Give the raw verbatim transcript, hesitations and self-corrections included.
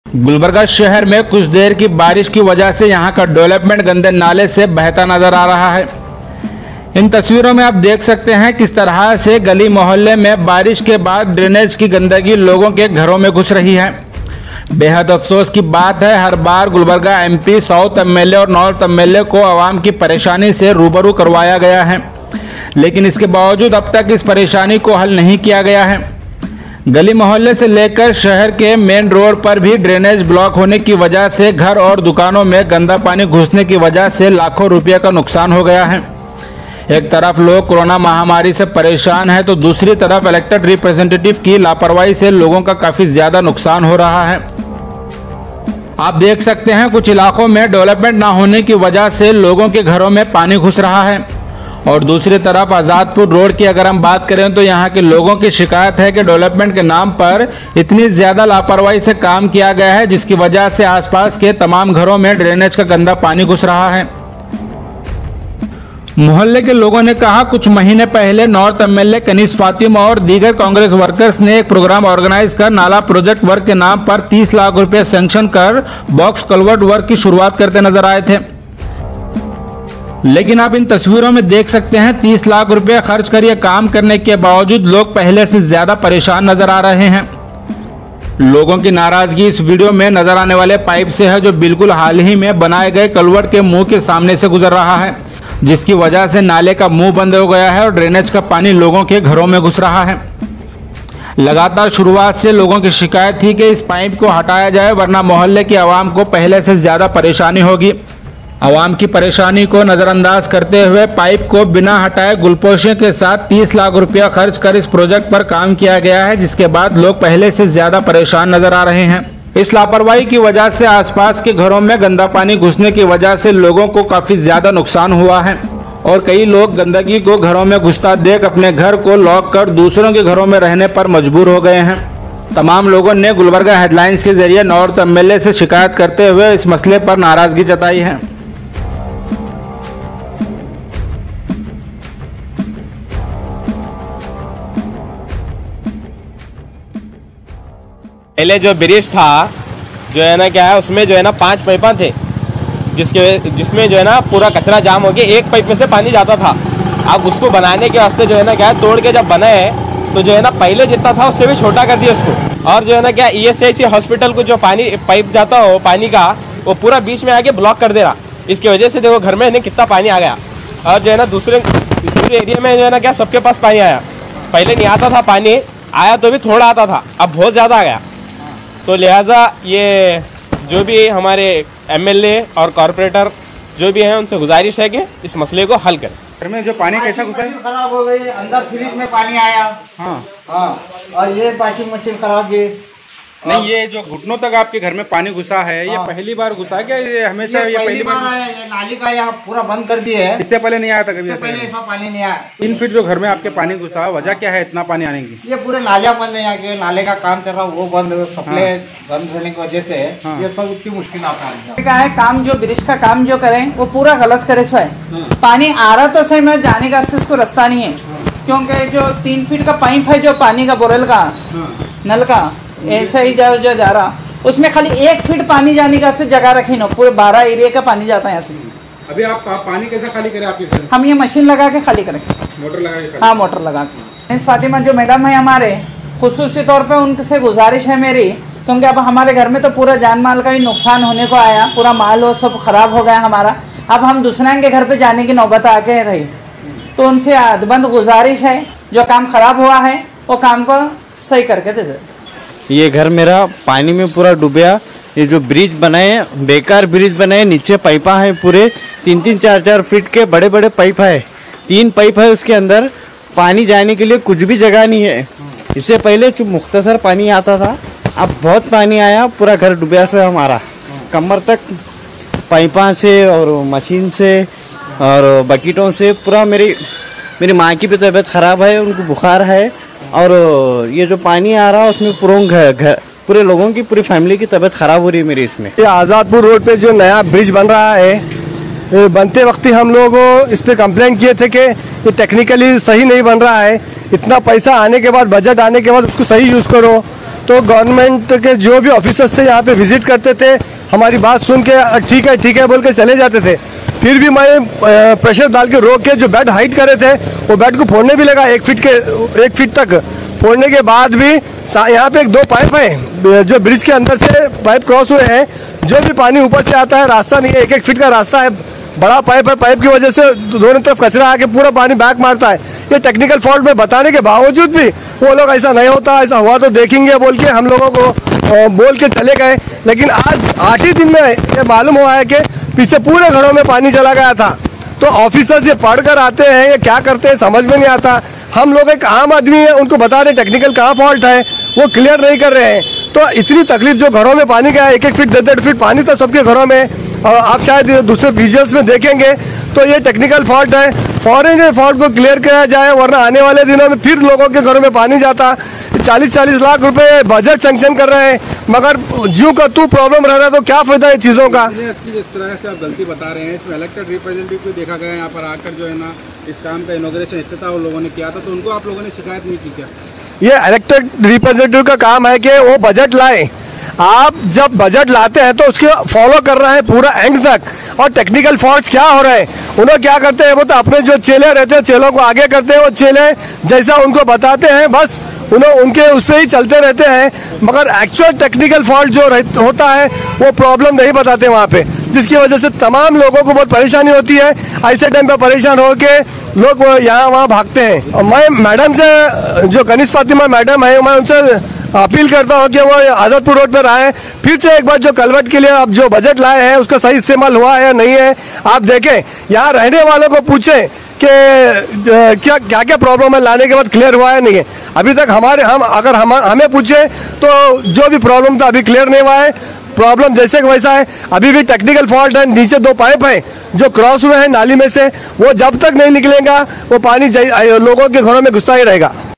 गुलबर्गा शहर में कुछ देर की बारिश की वजह से यहां का डेवलपमेंट गंदे नाले से बहता नजर आ रहा है। इन तस्वीरों में आप देख सकते हैं किस तरह से गली मोहल्ले में बारिश के बाद ड्रेनेज की गंदगी लोगों के घरों में घुस रही है। बेहद अफसोस की बात है, हर बार गुलबर्गा एमपी साउथ एमएलए और नॉर्थ एमएलए को आवाम की परेशानी से रूबरू करवाया गया है, लेकिन इसके बावजूद अब तक इस परेशानी को हल नहीं किया गया है। गली मोहल्ले से लेकर शहर के मेन रोड पर भी ड्रेनेज ब्लॉक होने की वजह से घर और दुकानों में गंदा पानी घुसने की वजह से लाखों रुपये का नुकसान हो गया है। एक तरफ लोग कोरोना महामारी से परेशान हैं, तो दूसरी तरफ इलेक्टेड रिप्रेजेंटेटिव की लापरवाही से लोगों का काफी ज्यादा नुकसान हो रहा है। आप देख सकते हैं कुछ इलाकों में डेवलपमेंट ना होने की वजह से लोगों के घरों में पानी घुस रहा है, और दूसरी तरफ आज़ादपुर रोड की अगर हम बात करें तो यहाँ के लोगों की शिकायत है कि डेवलपमेंट के नाम पर इतनी ज्यादा लापरवाही से काम किया गया है, जिसकी वजह से आसपास के तमाम घरों में ड्रेनेज का गंदा पानी घुस रहा है। मोहल्ले के लोगों ने कहा, कुछ महीने पहले नॉर्थ एमएलए कनीज फातिमा और दीगर कांग्रेस वर्कर्स ने एक प्रोग्राम ऑर्गेनाइज कर नाला प्रोजेक्ट वर्क के नाम पर तीस लाख रुपए सैंक्शन कर बॉक्स कल्वर्ट वर्क की शुरुआत करते नजर आए थे। लेकिन आप इन तस्वीरों में देख सकते हैं तीस लाख रुपए खर्च कर यह काम करने के बावजूद लोग पहले से ज्यादा परेशान नजर आ रहे हैं। लोगों की नाराजगी इस वीडियो में नजर आने वाले पाइप से है, जो बिल्कुल हाल ही में बनाए गए कल्वर्ट के मुंह के सामने से गुजर रहा है, जिसकी वजह से नाले का मुंह बंद हो गया है और ड्रेनेज का पानी लोगों के घरों में घुस रहा है। लगातार शुरुआत से लोगों की शिकायत थी कि इस पाइप को हटाया जाए, वरना मोहल्ले की आवाम को पहले से ज्यादा परेशानी होगी। आवाम की परेशानी को नजरअंदाज करते हुए पाइप को बिना हटाए गुलपोशे के साथ तीस लाख रुपया खर्च कर इस प्रोजेक्ट पर काम किया गया है, जिसके बाद लोग पहले से ज्यादा परेशान नजर आ रहे हैं। इस लापरवाही की वजह से आसपास के घरों में गंदा पानी घुसने की वजह से लोगों को काफी ज्यादा नुकसान हुआ है, और कई लोग गंदगी को घरों में घुसता देख अपने घर को लॉक कर दूसरों के घरों में रहने पर मजबूर हो गए हैं। तमाम लोगों ने गुलबर्गा हेडलाइंस के जरिए नॉर्थ एमएलए से शिकायत करते हुए इस मसले पर नाराजगी जताई है। पहले जो ब्रिज था जो है ना क्या है, उसमें जो है ना पांच पाइपा थे, जिसके जिसमें जो है ना पूरा कचरा जाम हो गया, एक पाइप में से पानी जाता था। अब उसको बनाने के वास्ते जो है ना क्या है, तोड़ के जब बना है तो जो है ना पहले जितना था उससे भी छोटा कर दिया उसको, और जो है ना क्या E S I C hospital को जो पानी पाइप जाता हो पानी का, वो पूरा बीच में आके ब्लॉक कर दे रहा। इसकी वजह से देखो घर में नहीं कितना पानी आ गया, और जो है ना दूसरे दूसरे एरिया में जो है ना क्या सबके पास पानी आया। पहले नहीं आता था पानी, आया तो भी थोड़ा आता था, अब बहुत ज़्यादा आ गया। तो लिहाजा ये जो भी हमारे एमएलए और कॉरपोरेटर जो भी हैं उनसे गुजारिश है कि इस मसले को हल करें। घर में जो पानी कैसा घुसा है? खराब हो गई, अंदर फ्रिज में पानी आया। हाँ हाँ, और ये वॉशिंग मशीन खराब है। नहीं, ये जो घुटनों तक आपके घर में पानी घुसा है, ये पहली बार घुसा क्या? ये हमेशा ये, ये पहली बार आया है। ये नाली का यहाँ पूरा बंद कर दिए है, इससे पहले नहीं आया था कभी? पहले ऐसा पानी नहीं आया। तीन फीट जो घर में आपके पानी घुसा, वजह क्या है इतना पानी आने की? ये पूरे नालियाँ बंद है, यहाँ के नाले का काम चल रहा है वो बंद, सप्लाई बंद होने की वजह से ये सब की मुश्किल आता है। क्या है, काम जो ब्रिज का काम जो करें वो पूरा गलत करे सो है। पानी आ रहा तो सही में जाने का उसको रास्ता नहीं है, क्योंकि जो तीन फीट का पाइप है जो पानी का बोरल का नल का ऐसा ही जा, जा, जा रहा, उसमें खाली एक फीट पानी जाने का से जगह रखी ना, पूरे बारह एरिया का पानी जाता है यहाँ से। अभी आप पानी कैसे खाली करें? आपके हम ये मशीन लगा के खाली करें, मोटर लगा के? हाँ, मोटर लगा के। इस फातिमा जो मैडम है हमारे, खुसूसी तौर पे उनसे गुजारिश है मेरी, क्योंकि अब हमारे घर में तो पूरा जान माल का भी नुकसान होने को आया, पूरा माल वो सब खराब हो गया हमारा। अब हम दूसरे के घर पे जाने की नौबत आके रही, तो उनसे अदबंद गुजारिश है जो काम खराब हुआ है वो काम को सही करके दे दे। ये घर मेरा पानी में पूरा डूबया। ये जो ब्रिज बनाए, बेकार ब्रिज बनाए, नीचे पाइपा है पूरे तीन तीन चार चार फीट के बड़े बड़े पाइप है, तीन पाइप है उसके अंदर, पानी जाने के लिए कुछ भी जगह नहीं है। इससे पहले जो मुख्तसर पानी आता था, अब बहुत पानी आया, पूरा घर डूबया से हमारा कमर तक पाइपा से और मशीन से और बकेटों से पूरा। मेरी मेरी माँ की भी तबीयत ख़राब है, उनको बुखार है, और ये जो पानी आ रहा है उसमें पूरे घर पूरे लोगों की पूरी फैमिली की तबीयत ख़राब हो रही है मेरी इसमें। ये आज़ादपुर रोड पे जो नया ब्रिज बन रहा है, बनते वक्त ही हम लोग इस पे कंप्लेंट किए थे कि ये टेक्निकली सही नहीं बन रहा है, इतना पैसा आने के बाद, बजट आने के बाद उसको सही यूज़ करो। तो गवर्नमेंट के जो भी ऑफिसर्स थे यहाँ पे विजिट करते थे, हमारी बात सुन के ठीक है ठीक है बोल के चले जाते थे। फिर भी मैं प्रेशर डाल के रोक के जो बेड हाइट करे थे वो बेड को फोड़ने भी लगा, एक फीट के एक फीट तक फोड़ने के बाद भी यहाँ पे एक दो पाइप है जो ब्रिज के अंदर से पाइप क्रॉस हुए हैं, जो भी पानी ऊपर से आता है रास्ता नहीं है, एक एक फीट का रास्ता है, बड़ा पाइप है, पाइप की वजह से दोनों तरफ कचरा आके पूरा पानी बैक मारता है। ये टेक्निकल फॉल्ट में बताने के बावजूद भी वो लोग ऐसा नहीं होता, ऐसा हुआ तो देखेंगे बोल के हम लोगों को बोल के चले गए। लेकिन आज आठ ही दिन में ये मालूम हुआ है कि पीछे पूरे घरों में पानी चला गया था। तो ऑफिसर्स ये पढ़ कर आते हैं, ये क्या करते हैं समझ में नहीं आता। हम लोग एक आम आदमी है, उनको बता रहे टेक्निकल कहाँ फॉल्ट है, वो क्लियर नहीं कर रहे हैं। तो इतनी तकलीफ जो घरों में पानी गया, एक एक फीट डेढ़ डेढ़ फीट पानी था सबके घरों में, और आप शायद दूसरे विजुअल्स में देखेंगे। तो ये टेक्निकल फॉल्ट है, फौरन ये फॉल्ट को क्लियर किया जाए, वरना आने वाले दिनों में फिर लोगों के घरों में पानी जाता। चालीस चालीस लाख रुपए बजट सैंक्शन कर रहे हैं, मगर ज्यों का तू प्रॉब्लम रह रहा है, तो क्या फायदा है चीज़ों का। जिस तरह से आप गलती बता रहे हैं, इसमें इलेक्टेड रिप्रेजेंटेटिव को देखा गया यहाँ पर आकर जो है ना इस काम का इनॉग्रेशन इफ्तिताह उन लोगों ने किया था, तो उनको आप लोगों ने शिकायत नहीं की क्या? ये इलेक्टेड रिप्रेजेंटेटिव का काम है कि वो बजट लाए। आप जब बजट लाते हैं तो उसके फॉलो कर रहे हैं पूरा एंड तक। और टेक्निकल फॉल्ट्स क्या हो रहे हैं, उन्होंने क्या करते हैं, वो तो अपने जो चेले रहते हैं चेलों को आगे करते हैं, वो चेले जैसा उनको बताते हैं बस उन्होंने उनके उस पर ही चलते रहते हैं, मगर एक्चुअल टेक्निकल फॉल्ट जो होता है वो प्रॉब्लम नहीं बताते वहाँ पे, जिसकी वजह से तमाम लोगों को बहुत परेशानी होती है। ऐसे टाइम पे परेशान होकर लोग यहाँ वहाँ भागते हैं। और मैं मैडम से, जो कनिष्ठ फातिमा मैडम है, मैं उनसे अपील करता हूँ कि वो आज़ादपुर रोड पर आए, फिर से एक बार जो कलवट के लिए अब जो बजट लाए हैं उसका सही इस्तेमाल हुआ है या नहीं है आप देखें। यहाँ रहने वालों को पूछें कि क्या क्या क्या प्रॉब्लम है, लाने के बाद क्लियर हुआ है नहीं है। अभी तक हमारे हम अगर हम हमें पूछे तो जो भी प्रॉब्लम था अभी क्लियर नहीं हुआ है, प्रॉब्लम जैसे कि वैसा है। अभी भी टेक्निकल फॉल्ट है, नीचे दो पाइप हैं जो क्रॉस हुए हैं नाली में से, वो जब तक नहीं निकलेगा वो पानी लोगों के घरों में घुसता ही रहेगा।